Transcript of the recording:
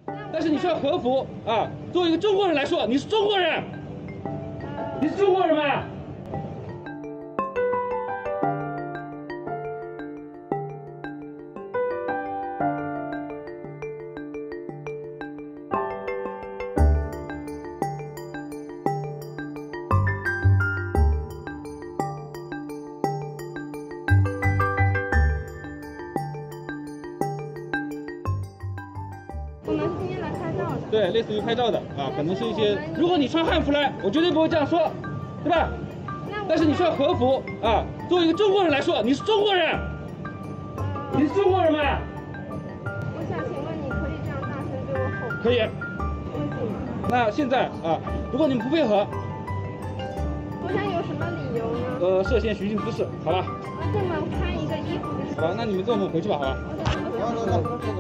但是你穿和服啊，作为一个中国人来说，你是中国人，你是中国人吗？ 我们是今天来拍照的。 对，类似于拍照的啊，可能是一些。如果你穿汉服来，我绝对不会这样说，对吧？但是你穿和服啊，作为一个中国人来说，你是中国人，你是中国人吗？ 我想请问，你可以这样大声对我吼？ 可以。 可以。 那现在啊，如果你们不配合， 我想有什么理由呢？ 涉嫌寻衅滋事，好吧？ 这么穿一个衣服。 好吧，那你们跟我们回去吧，好吧？ 我想。